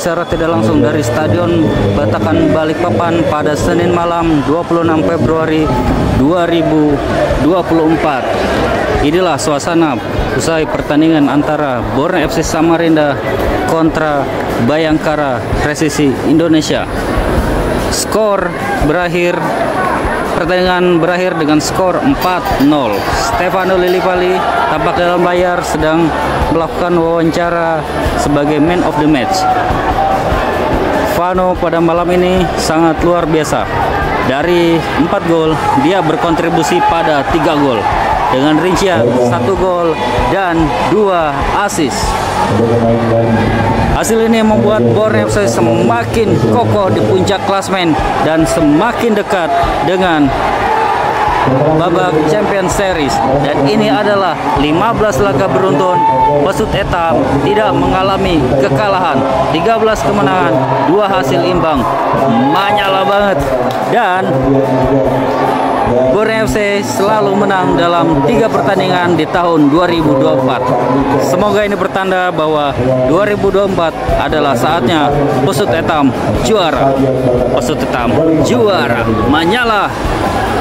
secara tidak langsung dari Stadion Batakan Balikpapan pada Senin malam 26 Februari 2024. Inilah suasana usai pertandingan antara Borneo FC Samarinda kontra Bayangkara Presisi Indonesia. Pertandingan berakhir dengan skor 4-0. Stefano Lillipali tampak dalam layar sedang melakukan wawancara sebagai man of the match. Vano pada malam ini sangat luar biasa. Dari 4 gol, dia berkontribusi pada 3 gol. Dengan rincian 1 gol dan 2 assist. Hasil ini membuat Borneo FC semakin kokoh di puncak klasemen dan semakin dekat dengan babak Champions Series. Dan ini adalah 15 laga beruntun Pesut Etam tidak mengalami kekalahan, 13 kemenangan, 2 hasil imbang. Menyala banget. Dan Borneo FC selalu menang dalam 3 pertandingan di tahun 2024. Semoga ini bertanda bahwa 2024 adalah saatnya Pesut Etam juara. Pesut Etam juara. Menyala.